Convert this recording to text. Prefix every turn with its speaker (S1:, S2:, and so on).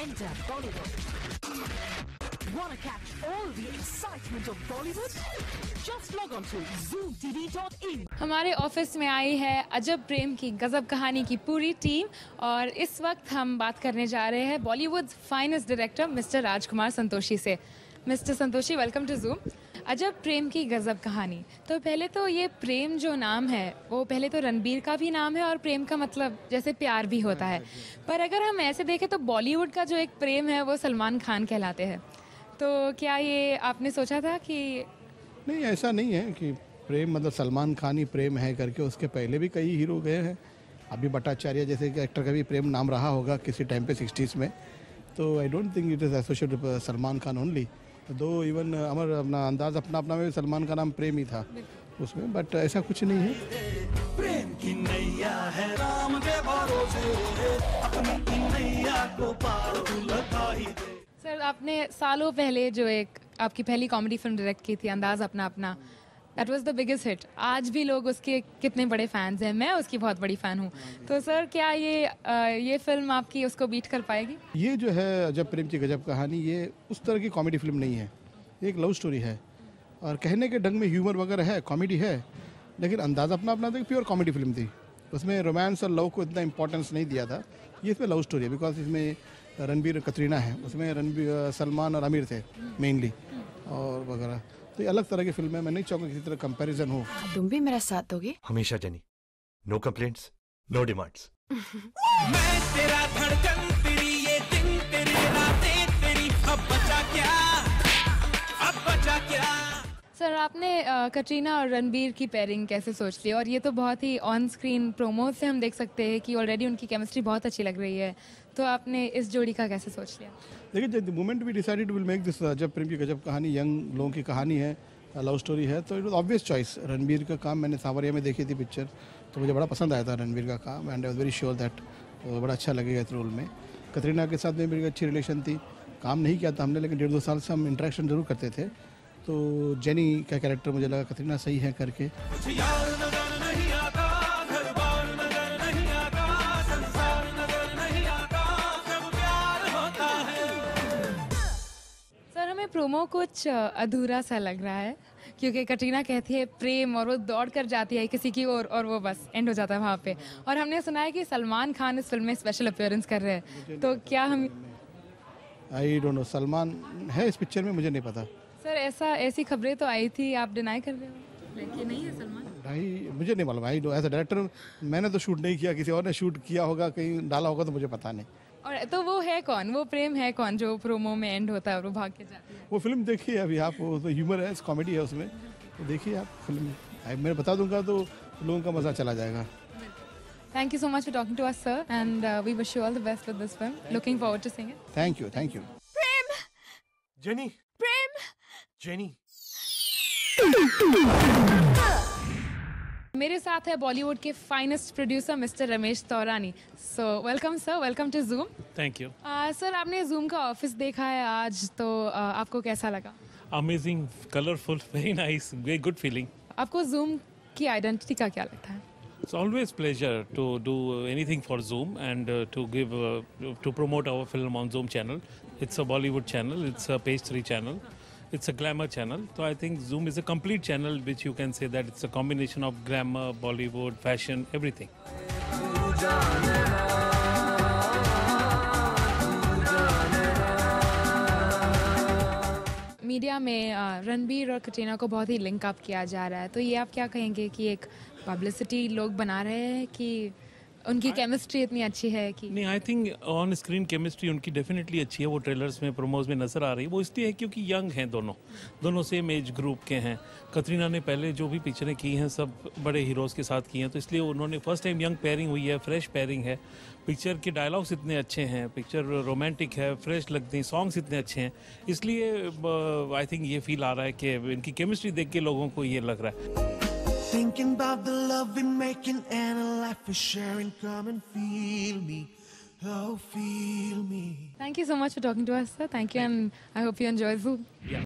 S1: Enter Bollywood. Wanna catch all the excitement of Bollywood? Just log on to zoomtv.in.
S2: हमारे office में आई है अजब प्रेम की गजब कहानी की पूरी टीम और इस वक्त हम बात करने जा रहे हैं Bollywood finest director mister Rajkumar Santoshi से। Mister Santoshi, welcome to Zoom. Ajab Prem की गजब कहानी। तो पहले तो ये प्रेम जो नाम है वो पहले तो रणबीर का भी नाम है और प्रेम का मतलब जैसे प्यार भी होता है, पर अगर हम ऐसे देखें तो बॉलीवुड का जो एक प्रेम है वो सलमान खान कहलाते हैं। तो क्या ये आपने सोचा था कि
S3: नहीं, ऐसा नहीं है कि प्रेम मतलब सलमान खान ही प्रेम है करके, उसके पहले भी कई हीरो गए हैं। अभी भट्टाचार्य जैसे कि एक्टर का भी प्रेम नाम रहा होगा किसी टाइम पे 60s में। तो I don't think it is associated with Salman Khan only. Though even Amar Apna Andaz Apna अपना में सलमान का नाम प्रेम ही था उसमें, बट ऐसा कुछ नहीं है।
S4: प्रेम की नैया है राम के भरोसे, अपनी नैया को पार लगा ही दे।
S2: सर, आपने सालों पहले जो एक आपकी पहली कॉमेडी फिल्म डायरेक्ट की थी Andaz Apna Apna, that was the biggest hit. आज भी लोग उसके कितने बड़े फैंस हैं, मैं उसकी बहुत बड़ी फ़ैन हूँ। तो सर, क्या ये फिल्म आपकी उसको बीट कर पाएगी?
S3: ये जो है अजब प्रेम की गजब कहानी, ये उस तरह की कॉमेडी फिल्म नहीं है, ये एक लव स्टोरी है और कहने के ढंग में ह्यूमर वगैरह है, कॉमेडी है, लेकिन अंदाज अपना अपना तो एक प्योर कॉमेडी फिल्म थी। उसमें रोमांस और लव को इतना इंपॉर्टेंस नहीं दिया था। ये इसमें लव स्टोरी है बिकॉज इसमें रणबीर और कतरीना है, उसमें रणबीर सलमान और आमिर थे मेनली और वगैरह। तो ये अलग तरह की फिल्म है, मैं नहीं चाहूँगा किसी तरह कंपैरिजन हो।
S5: तुम भी मेरा साथ दोगे?
S6: हमेशा जनी, नो कंप्लेंट्स, नो डिमांड्स।
S4: मैं तेरा धड़कन, तेरी ये दिन, तेरी रातें, तेरी अब बचा क्या, अब बचा क्या।
S2: सर, आपने कटरीना और रणबीर की पेयरिंग कैसे सोच ली? और ये तो बहुत ही ऑन स्क्रीन प्रोमो से हम देख सकते हैं कि ऑलरेडी उनकी केमिस्ट्री बहुत अच्छी लग रही है। तो आपने इस जोड़ी का कैसे सोच लिया?
S3: देखिए, the moment we decided will make this Ajab Prem की गजब कहानी, यंग लोगों की कहानी है, लव स्टोरी है, तो it was obvious choice. Ranbir का काम मैंने सावरिया में देखी थी पिक्चर, तो मुझे बड़ा पसंद आया था रणबीर का काम and I was very sure that बड़ा अच्छा लगेगा इस रोल में। कतरीना के साथ में मेरी अच्छी रिलेशन थी, काम नहीं किया था हमने, लेकिन 1.5-2 साल से हम इंटरेक्शन जरूर करते थे। तो जेनी का कैरेक्टर मुझे लगा कतरीना सही है करके।
S2: सर, हमें प्रोमो कुछ अधूरा सा लग रहा है क्योंकि कटरीना कहती है प्रेम और वो दौड़ कर जाती है किसी की ओर और वो बस एंड हो जाता है वहाँ पे। और हमने सुना है कि सलमान खान इस फिल्म में स्पेशल अपीयरेंस कर रहे हैं, तो क्या हम
S3: आई डोंट नो सलमान है इस पिक्चर में, मुझे नहीं पता।
S2: सर, ऐसी खबरें तो आई थी, आप डिनाई कर रहे हो कि नहीं है सलमान?
S3: भाई मुझे नहीं मालूम, आई एज अ डायरेक्टर मैंने तो शूट नहीं किया, किसी और ने शूट किया होगा, कहीं डाला होगा, तो मुझे पता नहीं।
S2: और तो वो है कौन, वो प्रेम है कौन जो प्रोमो में एंड होता है और वो भाग के जाती है?
S3: वो फिल्म देखिए अभी आप, वो तो ह्यूमर है, कॉमेडी है उसमें, तो देखिए आप फिल्म। मैं बता दूंगा तो लोगों का मज़ा चला जाएगा।
S2: Thank you so much for talking to us, sir, and we wish you all the best with this film. Looking forward to seeing it.
S3: Thank you, thank you.
S5: Prem,
S6: Jenny,
S5: Prem.
S6: Jenny.
S2: मेरे साथ है बॉलीवुड के finest producer mister Ramesh Taurani. So welcome sir, welcome to Zoom.
S7: Thank you.
S2: Sir, आपने Zoom का office देखा है आज, तो आपको कैसा लगा?
S7: Amazing, colourful, very nice, very good feeling.
S2: आपको जूम की आइडेंटिटी का क्या लगता है?
S7: It's always pleasure to do anything for Zoom and to promote our film on Zoom channel. It's a Bollywood channel, it's a page 3 channel, it's a glamour channel. So I think Zoom is a complete channel which you can say that it's a combination of glamour, Bollywood, fashion, everything.
S2: Media में रणबीर और कटरीना को बहुत ही link up किया जा रहा है, तो ये आप क्या कहेंगे कि एक पब्लिसिटी लोग बना रहे हैं कि उनकी केमिस्ट्री इतनी अच्छी है कि
S7: नहीं? I think on screen chemistry उनकी डेफिनेटली अच्छी है, वो ट्रेलर्स में, प्रोमोज में नजर आ रही है। वो इसलिए है क्योंकि यंग हैं दोनों सेम एज ग्रुप के हैं। कतरीना ने पहले जो भी पिक्चरें की हैं सब बड़े हीरोज़ के साथ की हैं, तो इसलिए उन्होंने फर्स्ट टाइम यंग पेयरिंग हुई है, फ्रेश पेयरिंग है। पिक्चर के डायलॉग्स इतने अच्छे हैं, पिक्चर रोमांटिक है, फ्रेश लगती हैं, सॉन्ग्स इतने अच्छे हैं, इसलिए आई थिंक ये फील आ रहा है कि इनकी केमिस्ट्री देख के लोगों को ये लग रहा है।
S4: Thinking about the love we're making and a life we're sharing, come and feel me, oh feel me.
S2: Thank you so much for talking to us, sir. Thank you, and I hope you enjoy Zoom.